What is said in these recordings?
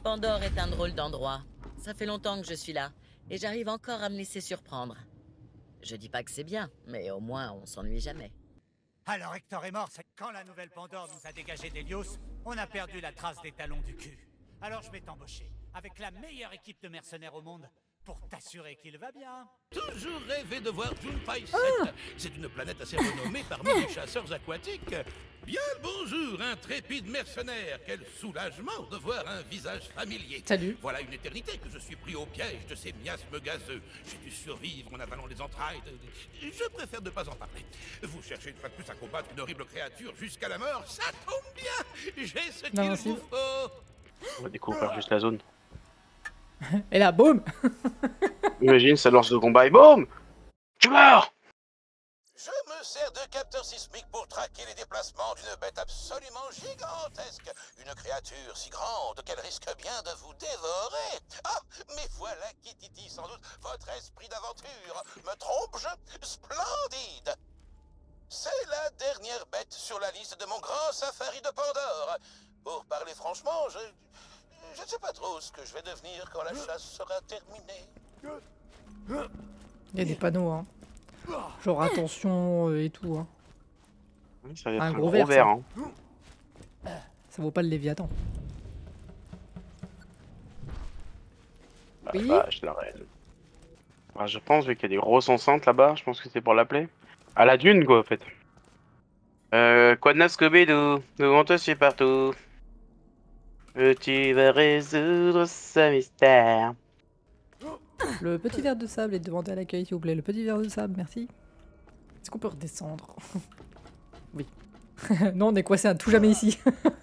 Pandore est un drôle d'endroit. Ça fait longtemps que je suis là, et j'arrive encore à me laisser surprendre. Je dis pas que c'est bien, mais au moins on s'ennuie jamais. Alors Hector est mort, c'est quand la nouvelle Pandore nous a dégagé d'Hélios, on a perdu la trace des talons du cul. Alors je vais t'embaucher, avec la meilleure équipe de mercenaires au monde, pour t'assurer qu'il va bien. Toujours rêvé de voir Junpei 7. C'est une planète assez renommée parmi les chasseurs aquatiques. Bien le bonjour, intrépide mercenaire. Quel soulagement de voir un visage familier. Salut. Voilà une éternité que je suis pris au piège de ces miasmes gazeux. J'ai dû survivre en avalant les entrailles Je préfère ne pas en parler. Vous cherchez une fois de plus à combattre une horrible créature jusqu'à la mort. Ça tombe bien. J'ai ce qu'il vous faut. On va découvrir juste la zone. Et là, boum. Imagine, ça lance le combat et boum, tu meurs. Je me sers de capteurs sismiques pour traquer les déplacements d'une bête absolument gigantesque. Une créature si grande qu'elle risque bien de vous dévorer. Ah, mais voilà qui titille sans doute votre esprit d'aventure. Me trompe-je? Splendide. C'est la dernière bête sur la liste de mon grand safari de Pandore. Pour parler franchement, je ne sais pas trop ce que je vais devenir quand la chasse sera terminée. Il y a des panneaux, hein. Genre attention et tout, hein. Ça va être Un un gros gros verre. verre, Hein. Ça vaut pas le Léviathan. La Oui. vache, la reine. Ah, je pense, vu qu'il y a des grosses enceintes là-bas, je pense que c'est pour l'appeler. À la dune, quoi, en fait. Quoi de neuf, Scooby-Doo? Nous on te suit partout. Tu vas résoudre ce mystère. Le petit verre de sable est demandé à l'accueil, s'il vous plaît. Le petit verre de sable, merci. Est-ce qu'on peut redescendre? Oui. Non, on est coincé à tout jamais ici.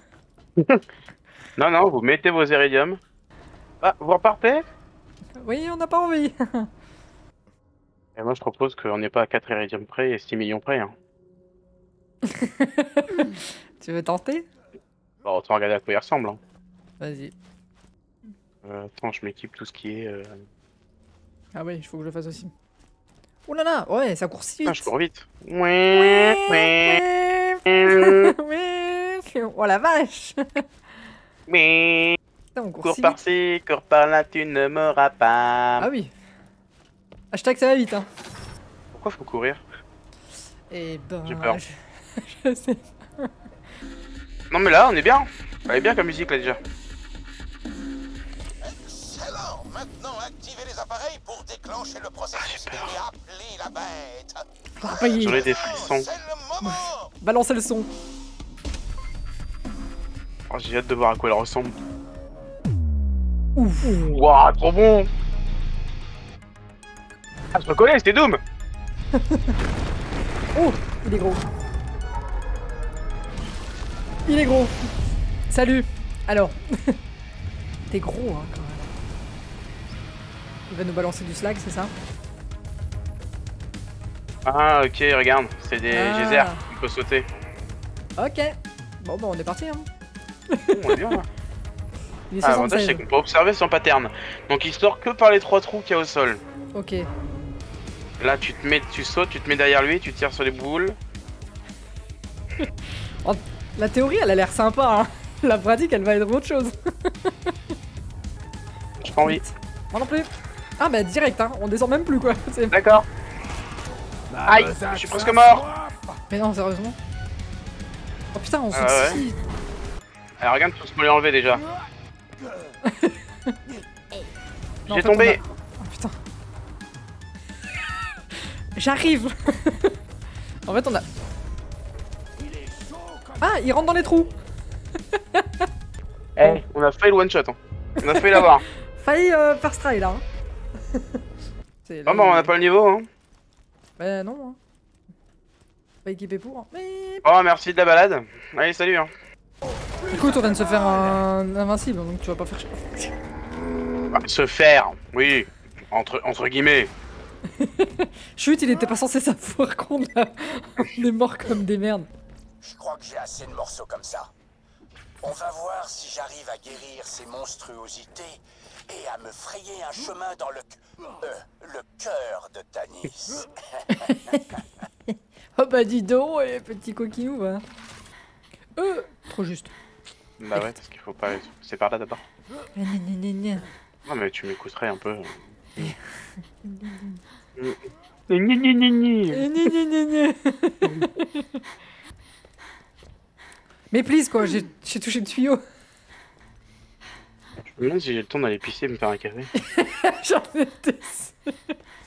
Non, non, vous mettez vos iridiums. Ah, vous repartez? Oui, on n'a pas envie. Et moi, je propose qu'on n'est pas à 4 iridiums près et 6 millions près. Hein. Tu veux tenter? Bon, autant regarder à quoi il ressemble. Hein. Vas-y. Attends, je m'équipe tout ce qui est... Ah oui, il faut que je le fasse aussi. Oh là là, ouais, ça court si vite. Ah, je cours vite. Ouais, ouais. Oh la vache. Mais Putain, on court cours si vite. par-ci, cours par-là, tu ne m'auras pas. Ah oui. Hashtag ça va vite, hein. Pourquoi faut courir? Eh ben... J'ai peur. Je sais. Non mais là, on est bien. Elle est bien comme musique là déjà. Excellent. Maintenant, activez les appareils pour déclencher le processus et appeler la bête. J'en ai des frissons. C'est le moment. Balancez le son. Oh, j'ai hâte de voir à quoi elle ressemble. Ouf. Waouh, trop bon. Ah, je reconnais, c'était Doom. Oh, il est gros. Il est gros. Salut. Alors. T'es gros, hein, quand même. Il va nous balancer du slag, c'est ça? Ah, ok, regarde, c'est des geysers, il faut sauter. Ok. Bon, bah, on est parti, hein. On est bien là. Il est Ah, l'avantage 76. c'est qu'on peut observer son pattern. Donc il sort que par les 3 trous qu'il y a au sol. Ok. Là tu te mets, tu sautes, tu te mets derrière lui, tu tires sur les boules. Oh, la théorie, elle a l'air sympa, hein. La pratique, elle va être autre chose. J'ai pas envie. Moi non plus. Ah bah direct, hein. On descend même plus, quoi. D'accord. Aïe, je suis presque mort. Mais non, sérieusement. Oh putain, on saute ouais. si. Alors regarde tout ce qu'on lui a enlevé déjà. Non, en J'ai fait, tombé. Oh putain. J'arrive. En fait, on a... Ah, il rentre dans les trous. Eh, on a failli le one shot. Hein. On a failli l'avoir. Failli faire stray là. Hein. Non, bon, on a pas le niveau. Hein. Bah non. Hein. Pas équipé pour. Hein. Mais... Oh, merci de la balade. Allez, salut. Hein. Écoute, on vient de se faire un invincible, donc tu vas pas faire chier. Bah, se faire, oui. Entre guillemets. Chut, il était pas censé savoir qu'on est mort comme des merdes. Je crois que j'ai assez de morceaux comme ça. On va voir si j'arrive à guérir ces monstruosités et à me frayer un chemin dans le cœur de Tanis. Oh bah dis donc, petit coquinou, va. Trop juste. Bah ouais, parce qu'il faut pas... C'est par là d'abord. Gna, gna, gna, gna. Non mais tu m'écouterais un peu. Gna, gna, gna, gna, gna. Gna, gna, gna, gna. Mais please quoi, j'ai touché le tuyau. Je me demande si j'ai le temps d'aller pisser et me faire un café. J'en étais sûre.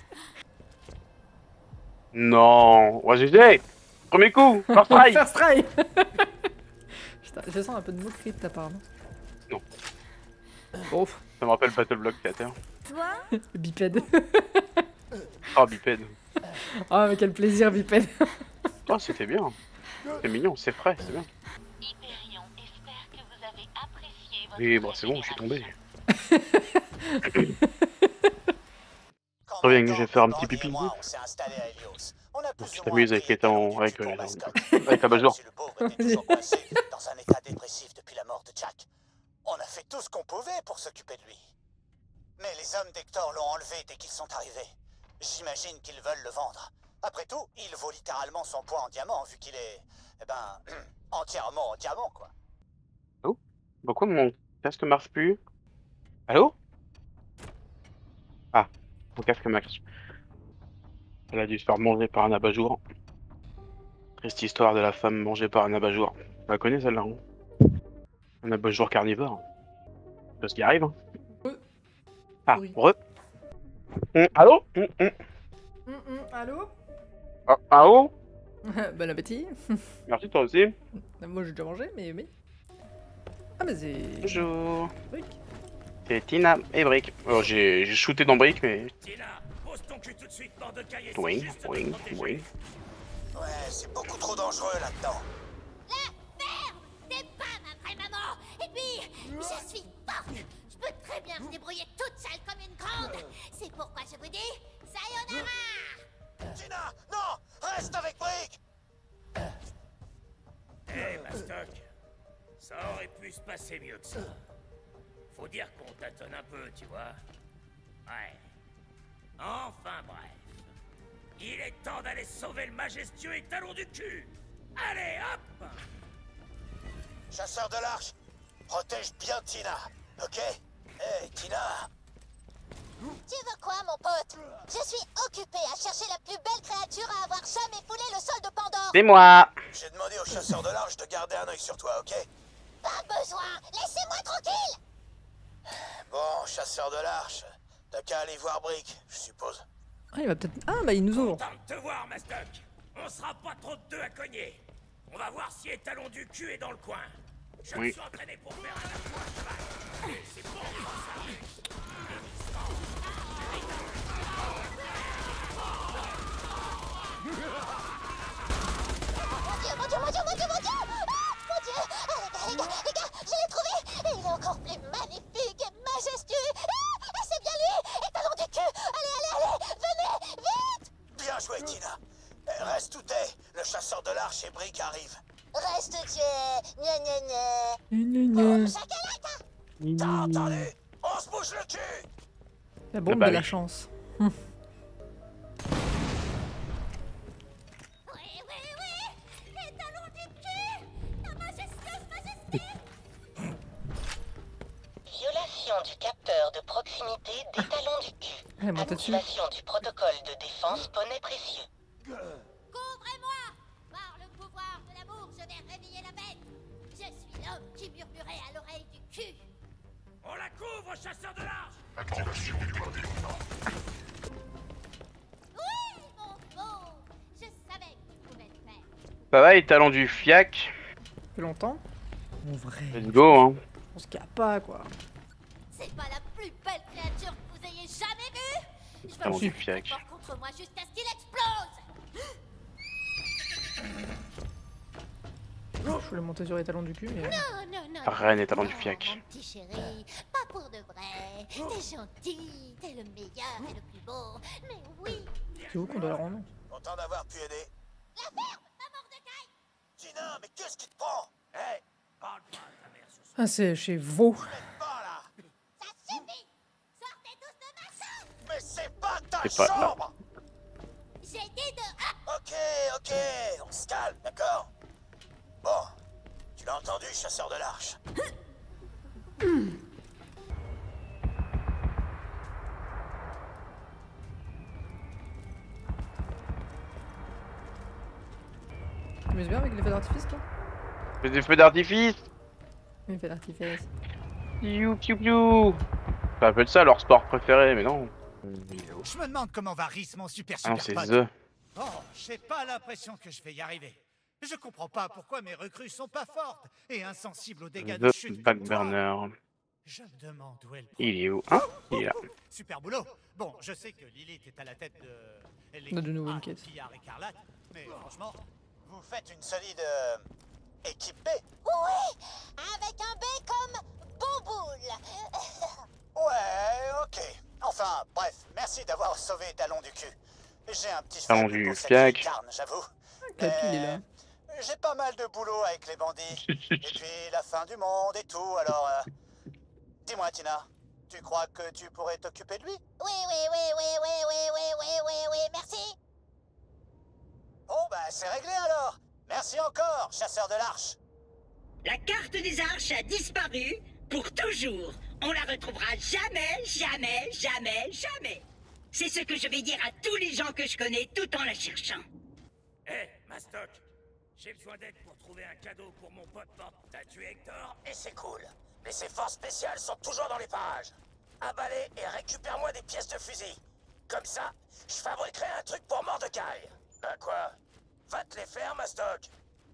Non, ouais, GG. Premier coup, first try. First try. Putain, je sens un peu de moquerie de ta part, non? Non. Bon, Ça me rappelle Battle Block Theater. Toi, bipède. Oh, bipède. Oh, mais quel plaisir, bipède. Oh, c'était bien. C'est mignon, c'est frais, c'est bien. Hyperion espère que vous avez apprécié votre Oui, bon, c'est bon, je suis tombé. Quand Très bien, Morgan, je vais faire un Bandit petit pipi. et moi, on s'est installés à Helios. On a plus Tu ou t'amuses moins avec pris les talons, du avec, cul pour mascotte. avec la bajour. Monsieur le pauvre était toujours coincé dans un état dépressif depuis la mort de Jack. On a fait tout ce qu'on pouvait pour s'occuper de lui. Mais les hommes d'Hector l'ont enlevé dès qu'ils sont arrivés. J'imagine qu'ils veulent le vendre. Après tout, il vaut littéralement son poids en diamant vu qu'il est, eh ben, entièrement en diamant, quoi. Pourquoi mon casque marche plus? Allô? Ah, mon casque marche. Elle a dû se faire manger par un abat-jour. Triste histoire de la femme mangée par un abat-jour. Tu la connais celle-là, hein? Un abat-jour carnivore. C'est ce qui arrive, hein? Ah, Oui. Allô? Allô? Ah, allô? Bon appétit. Merci, toi aussi. Moi j'ai déjà mangé, mais... Ah mais c'est... Bonjour. Brick. C'est Tina et Brick. Alors j'ai shooté dans Brick, mais... Tina, pose ton cul tout de suite, bande de cahiers. Oui, oui, oui. Ouais, c'est beaucoup trop dangereux là-dedans. t'es pas ma vraie maman. Et puis, je suis forte. Je peux très bien me débrouiller toute seule comme une grande. C'est pourquoi je vous dis, sayonara. Tina, non, reste avec Brick. Hé, Mastoc, ça aurait pu se passer mieux que ça. Faut dire qu'on tâtonne un peu, tu vois. Ouais. Enfin bref. Il est temps d'aller sauver le majestueux étalon du cul. Allez, hop! Chasseur de l'arche, protège bien Tina, ok? Hé, Tina. Tu veux quoi, mon pote? Je suis occupée à chercher la plus belle créature à avoir jamais foulé le sol de Pandore. C'est moi. J'ai demandé au chasseur de l'arche de garder un œil sur toi, ok? Pas besoin. Laissez-moi tranquille. Bon, chasseur de l'arche, t'as qu'à aller voir Brick, je suppose. Ah, il va peut-être... Ah, bah il nous ouvre. Content de te voir, Mastoc. On sera pas trop de deux à cogner. On va voir si étalon du cul est dans le coin. Je me Oui. suis entraîné pour faire un appoint à cheval. Et c'est bon pour ça. Mon Dieu, mon Dieu, mon Dieu, mon Dieu, mon Dieu. Ah, mon Dieu. Ah, les gars, je l'ai trouvé. Et il est encore plus magnifique et majestueux. Ah, c'est bien lui. Étalon du cul. Allez, venez, vite. Bien joué, Tina. Reste où t'es, le chasseur de l'arche et Brick arrive. Reste tu gna gna gna. Gna, gna, gna. T'as entendu? On se bouge le cul. La bombe bah de la oui. chance. Oui, oui, oui. Étalon du cul. Ta majestueuse majesté. Violation du capteur de proximité d'étalon du cul. Elle est montée dessus. Activation du protocole de défense poney précieux. Couvrez-moi. Par le pouvoir de l'amour, je vais réveiller la bête. Je suis l'homme qui murmurait à l'oreille du cul. On la couvre, chasseur de l'arche. Oui, mon beau. Je savais que tu pouvais le faire. Ça va, étalon du fiac? Ça fait longtemps. En vrai. Let's go, hein. On se capte pas, quoi. C'est pas la plus belle créature que vous ayez jamais vue. Je vais Étalon vous du faire fiac. fort contre moi jusqu'à ce qu'il explose. Je voulais monter sur les talons du cul, mais... Non, non, non. Reine étalon du non, fiac. Mon petit chéri, pas pour de vrai. T'es gentil, t'es le meilleur et le plus beau. Mais oui, C'est où qu'on doit la rendre? Content d'avoir pu aider. la ferme, ma Mordecai. Tina, mais qu'est-ce qui te prend? Hé, Parle pas à ta mère sur ce Ah, c'est chez Vaux. pas là. Ça suffit. Sortez tous de ma chambre. Mais c'est pas ta C'est pas là. chambre. J'ai dit de... Ah, Ok, on se calme, d'accord? Bon, tu l'as entendu, chasseur de l'arche? t'amuses bien avec les feux d'artifice, toi? Fais des feux d'artifice. Les feux d'artifice. Piou piou piou. Ça appelle ça leur sport préféré, mais non. Je me demande comment va Rhys, mon super Ah non, super c'est pote. The. Oh, j'ai pas l'impression que je vais y arriver. Je comprends pas pourquoi mes recrues sont pas fortes et insensibles aux dégâts de The chute comme toi. Backburner. Je me demande où est le Il est où? Hein? Il est là. Super boulot. Bon, je sais que Lilith est à la tête de l'équipe De nouveau A, Wicked. Pillard écarlate, mais franchement, vous faites une solide équipe B. Oui, avec un B comme Bomboule. Ouais, ok. Enfin, bref, merci d'avoir sauvé Talon du cul. J'ai un petit Talon faible du pour cette cac. vieille carne, j'avoue. Capi, il est là. J'ai pas mal de boulot avec les bandits. Et puis la fin du monde et tout, alors... Dis-moi, Tina, tu crois que tu pourrais t'occuper de lui? Oui, merci. Oh, bah c'est réglé alors. Merci encore, chasseur de l'arche. La carte des arches a disparu pour toujours. On la retrouvera jamais, jamais, jamais, jamais. C'est ce que je vais dire à tous les gens que je connais tout en la cherchant. Hé, Mastoc, j'ai besoin d'aide pour trouver un cadeau pour mon pote mort. T'as tué Hector? Et c'est cool. Mais ces forces spéciales sont toujours dans les parages. Abalez et récupère-moi des pièces de fusil. Comme ça, je fabriquerai un truc pour Mordecai. Bah quoi? Va te les faire, Mastoc.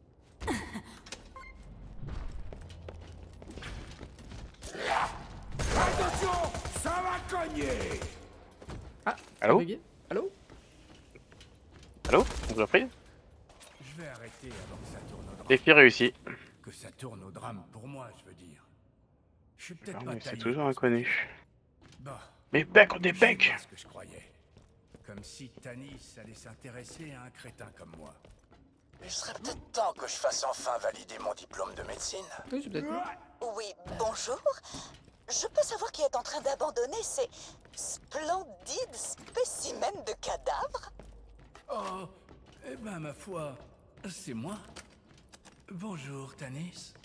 Attention, ça va cogner. Ah, Allô? bugué. Allô? Allô? On vous a pris? Je vais arrêter avant que ça tourne au drame. Défi réussi. Que ça tourne au drame pour moi, je veux dire. Je suis peut-être Non, pas mais c'est taillé toujours pour ce inconnu. métier. Bah, Mais bec, on est c'est bec! pas ce que je croyais. Comme si Tanis allait s'intéresser à un crétin comme moi. Il serait peut-être temps que je fasse enfin valider mon diplôme de médecine. Oui, c'est peut-être moi. Oui, bonjour. Je peux savoir qui est en train d'abandonner ces splendides spécimens de cadavres? Oh, eh ben ma foi, c'est moi. Bonjour, Tanis.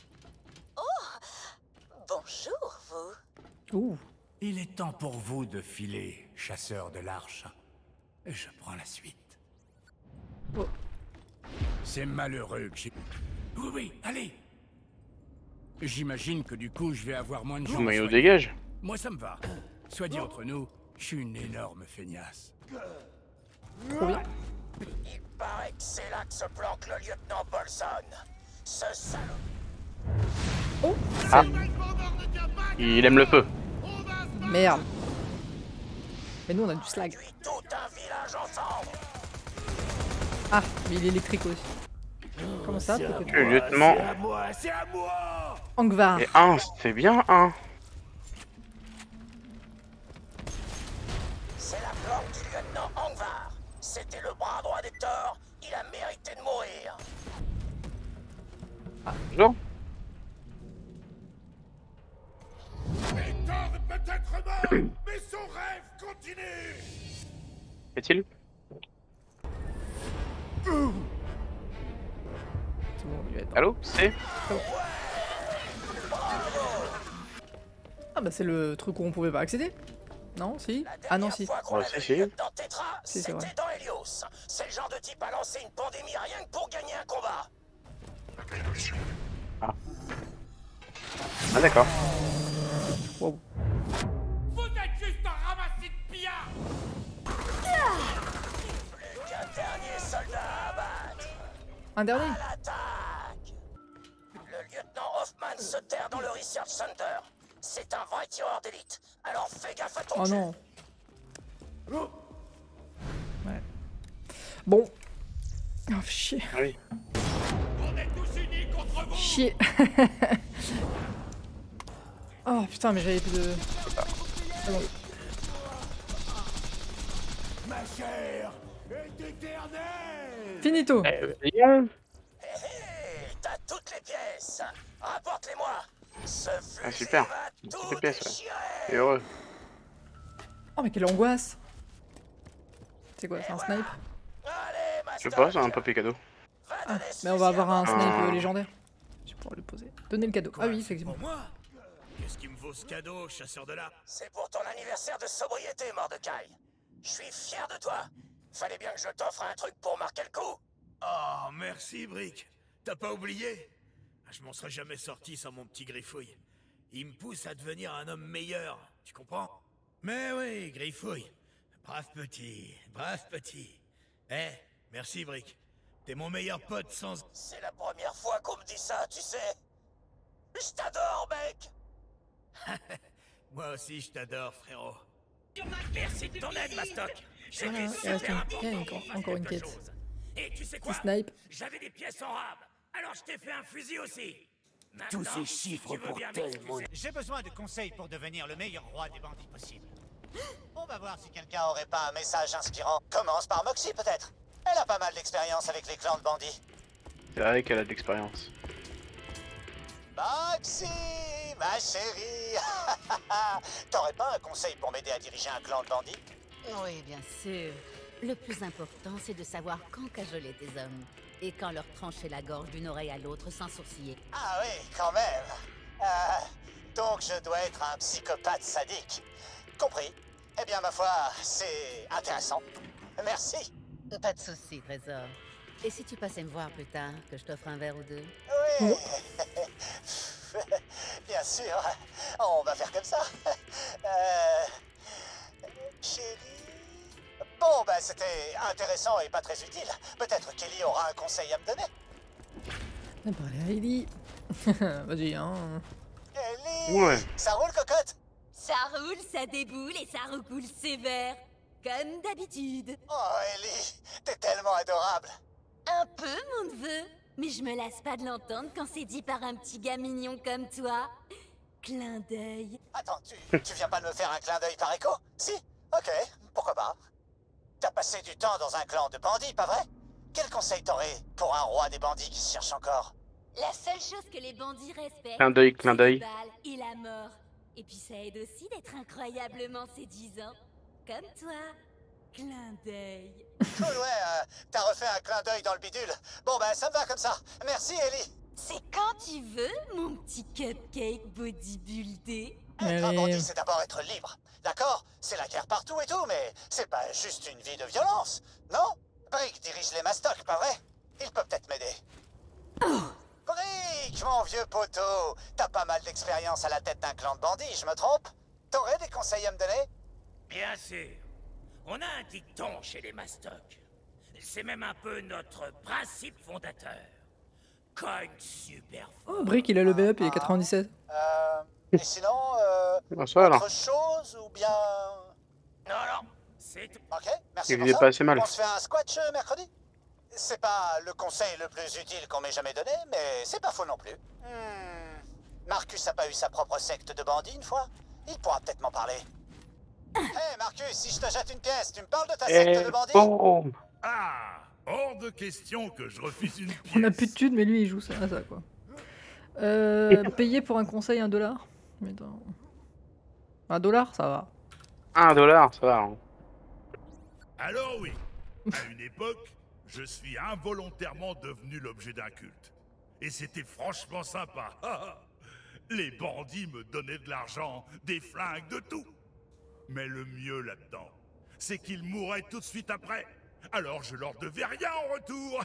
Bonjour, vous. Ouh. Il est temps pour vous de filer, chasseur de l'arche. Je prends la suite. Oh. C'est malheureux que j'ai... Oui, oui, allez. J'imagine que du coup, je vais avoir moins de Le gens. maillot soignés. dégage. Moi, ça me va. Soit dit entre nous, je suis une énorme feignasse. Trop bien. Il paraît que c'est là que se planque le lieutenant Bolson. Ce salaud. Oh, Ah. Il aime le feu. merde. Mais nous, on a du slag. Réduit tout un village ensemble. Ah, mais il est électrique aussi. Comment ça? peut-être que- Le lieutenant. C'est à moi, c'est à moi. Angvar. Et un, c'est bien un. C'est la planque du lieutenant Angvar. C'était le bras droit d'Hector. Il a mérité de mourir. Bonjour. Hector est peut-être mort, mais son rêve continue. Fait-il? C'est bon, il va être- Allô? C'est? Ah bah c'est le truc où on pouvait pas accéder. Non, si? La Ah non, dernière si. fois qu'on Oh, avait si, vu si. lieutenant Tetra, Si, c'est vrai. c'était dans Helios. C'est le genre de type à lancer une pandémie rien que pour gagner un combat. Ah d'accord. Wow. Vous êtes juste un ramassis de pillards. Plus qu'un dernier soldat à abattre. Un dernier? À l'attaque. Le lieutenant Hoffman se terre dans le Research Center. C'est un vrai tireur d'élite. Alors fais gaffe à ton Oh cul. non. Ouais. Bon. Oh, chier. Ah oui. On est tous unis contre vous. Chier. Oh putain, mais j'avais plus de... C'est bon. Ma chair est éternelle. Finito. Lion. Hé hé, t'as toutes les pièces. Rapporte-les-moi. Ce fusil Ah, super. va Toutes tout les pièces, ouais. déchirer. Et heureux. Oh mais quelle angoisse. C'est quoi, c'est un snipe? Allez, Je sais Mastoc, pas, c'est un papier cadeau. va Ah, donner ce mais on va fusil avoir à un Mordecai. snipe légendaire. Je vais pouvoir le poser. Donner le cadeau. Ah oui, effectivement. Pour moi. Qu'est-ce qui me vaut ce cadeau, chasseur de l'art? C'est pour ton anniversaire de sobriété, Mordecai. Je suis fier de toi. Fallait bien que je t'offre un truc pour marquer le coup. Oh, merci, Brick. T'as pas oublié? Je m'en serais jamais sorti sans mon petit Griffouille. Il me pousse à devenir un homme meilleur, tu comprends? Mais oui, Griffouille. Brave petit, brave petit. Eh, merci, Brick. T'es mon meilleur pote sans... C'est la première fois qu'on me dit ça, tu sais. Je t'adore, mec. Moi aussi, je t'adore, frérot. Merci de ton aide, Mastoc. Voilà, il reste encore une quête. Et tu sais C'est quoi? snipe. J'avais des pièces en rab. Alors je t'ai fait un fusil aussi. Tous Maintenant, ces chiffres si tu veux pour bien tel m'excuser- J'ai besoin de conseils pour devenir le meilleur roi des bandits possible. On va voir si quelqu'un aurait pas un message inspirant. Commence par Moxie, peut-être. Elle a pas mal d'expérience avec les clans de bandits. C'est vrai qu'elle a de l'expérience. Moxie, ma chérie. T'aurais pas un conseil pour m'aider à diriger un clan de bandits? Oui, bien sûr. Le plus important, c'est de savoir quand cajoler tes hommes. Et quand leur trancher la gorge d'une oreille à l'autre sans sourciller. Ah oui, quand même. Donc je dois être un psychopathe sadique. Compris. Eh bien, ma foi, c'est intéressant. Merci. Pas de soucis, trésor. Et si tu passais me voir plus tard, que je t'offre un verre ou deux? Oui. Bien sûr. On va faire comme ça. Chérie. Bon, bah c'était intéressant et pas très utile. Peut-être qu'Ellie aura un conseil à me donner. On va parler à Ellie. Vas-y, hein. Ellie, Ouais. ça roule, cocotte? Ça roule, ça déboule et ça recoule sévère. Comme d'habitude. Oh, Ellie, t'es tellement adorable. Un peu, mon neveu. Mais je me lasse pas de l'entendre quand c'est dit par un petit gars mignon comme toi. Clin d'œil. Attends, tu viens pas de me faire un clin d'œil par écho? Si? Ok, pourquoi pas. T'as passé du temps dans un clan de bandits, pas vrai? Quel conseil t'aurais pour un roi des bandits qui se cherche encore? La seule chose que les bandits respectent, Clin d'œil, clin c'est d'œil. les balles et la mort. Et puis ça aide aussi d'être incroyablement séduisant. Comme toi. Clin d'œil. Cool, ouais, t'as refait un clin d'œil dans le bidule. Bon, ben, ça me va comme ça. Merci, Ellie. C'est quand tu veux, mon petit cupcake bodybuildé. Être un Allez. bandit, c'est d'abord être libre. D'accord? C'est la guerre partout et tout, mais c'est pas juste une vie de violence. Non? Brick dirige les mastocs, pas vrai? Il peut peut-être m'aider. Brick, mon vieux poteau, t'as pas mal d'expérience à la tête d'un clan de bandits, je me trompe? T'aurais des conseils à me donner? Bien sûr. On a un dicton chez les Mastocs. C'est même un peu notre principe fondateur. Cogne super fort. Oh, Brick, il a levé up, il est 97. Et sinon, Ah, ça alors. autre chose ou bien... Non, non, c'est tout. Ok, merci Il pour faisait ça. pas assez mal. On se fait un squash mercredi? C'est pas le conseil le plus utile qu'on m'ait jamais donné, mais c'est pas faux non plus. Marcus a pas eu sa propre secte de bandits une fois? Il pourra peut-être m'en parler. Hé Marcus, si je te jette une pièce, tu me parles de ta secte de bandits? Boum. Ah, hors de question que je refuse une pièce. On a plus de thunes, mais lui, il joue ça à ça, quoi. Payer pour un conseil $1? Mais attends. $1, ça va. $1, ça va. Hein. Alors oui, à une époque, je suis involontairement devenu l'objet d'un culte. Et c'était franchement sympa. Les bandits me donnaient de l'argent, des flingues, de tout. Mais le mieux là-dedans, c'est qu'ils mouraient tout de suite après. Alors je leur devais rien en retour.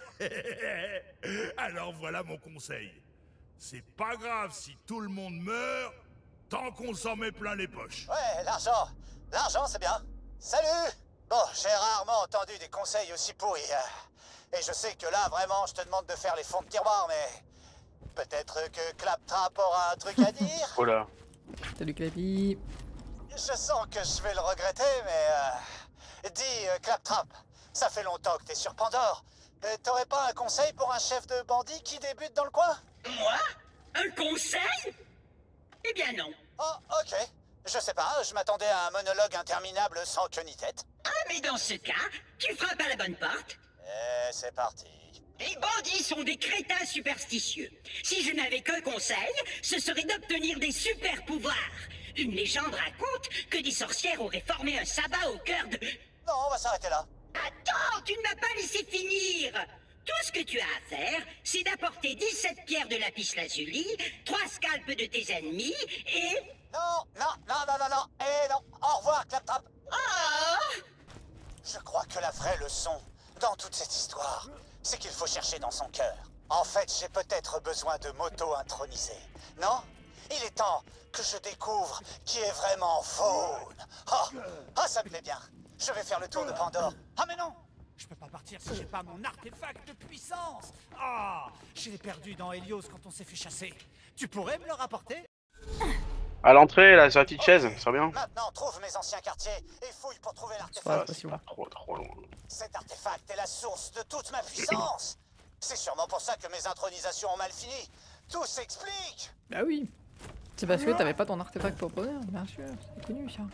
Alors voilà mon conseil. C'est pas grave si tout le monde meurt, tant qu'on s'en met plein les poches. Ouais, l'argent. L'argent, c'est bien. Salut! Bon, j'ai rarement entendu des conseils aussi pourris. Et je sais que là, vraiment, je te demande de faire les fonds de tiroir, mais... Peut-être que Claptrap aura un truc à dire? Oh là. Salut, Clappy. Je sens que je vais le regretter, mais... Dis, Claptrap, ça fait longtemps que t'es sur Pandore. T'aurais pas un conseil pour un chef de bandit qui débute dans le coin? Moi? Un conseil? Eh bien non. Oh, ok. Je sais pas, je m'attendais à un monologue interminable sans queue ni tête. Ah, mais dans ce cas, tu frappes à la bonne porte. C'est parti. Les bandits sont des crétins superstitieux. Si je n'avais qu'un conseil, ce serait d'obtenir des super pouvoirs. Une légende raconte que des sorcières auraient formé un sabbat au cœur de... Non, on va s'arrêter là. Attends, tu ne m'as pas laissé finir. Tout ce que tu as à faire, c'est d'apporter 17 pierres de lapis-lazuli, 3 scalpes de tes ennemis et... Non. Eh non. Au revoir, Claptrap. Oh! Je crois que la vraie leçon dans toute cette histoire, c'est qu'il faut chercher dans son cœur. En fait, j'ai peut-être besoin de m'auto-introniser. Non? Il est temps que je découvre qui est vraiment Faune. Oh, ça me plaît bien. Je vais faire le tour de Pandore. Ah mais non! Je peux pas partir si j'ai pas mon artefact de puissance. Ah, je l'ai perdu dans Helios quand on s'est fait chasser. Tu pourrais me le rapporter? À l'entrée, là, sur la petite chaise, ça sera bien. Maintenant, trouve mes anciens quartiers et fouille pour trouver l'artefact. C'est pas trop loin. Cet artefact est la source de toute ma puissance. C'est sûrement pour ça que mes intronisations ont mal fini. Tout s'explique. Bah oui. C'est parce que t'avais pas ton artefact pour bonheur, bien sûr. C'est connu ça.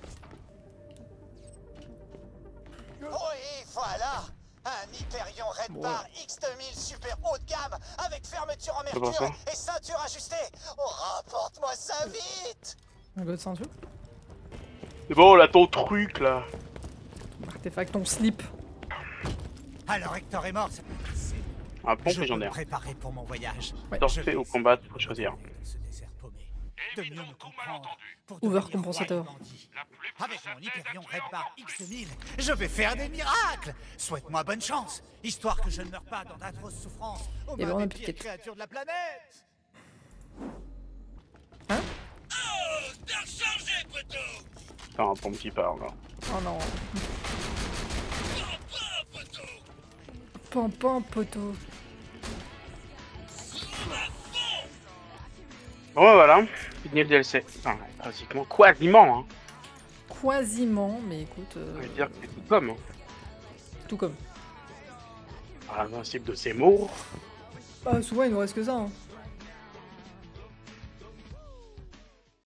Oui, voilà. Un Hyperion Red Bar X2000 super haut de gamme avec fermeture en mercure et ceinture ajustée. Oh, rapporte-moi ça vite. Un go de ceinture. C'est bon, là, ton truc, là. Artefact, ton slip. Alors Hector est mort. Un pont légendaire. Préparé pour mon voyage. Torpé au combat, faut choisir. De mieux me comprendre. Overcompensateur. Avec mon Hyperion Red Bar X2000, je vais faire des miracles. Souhaite-moi bonne chance, histoire que je ne meure pas dans d'atroces souffrances aux mains des pires créatures de la planète. Hein? Oh, t'as changé, poteau. T'as un pont qui part, là. Oh non. Pam, Pam, poteau. Bon, voilà. Fini le DLC. Enfin, pratiquement, quasiment, hein. Quasiment, mais écoute... Je veux dire que c'est tout comme. Hein. Tout comme. Par le principe de ces mots. Bah, souvent, il nous reste que ça, hein.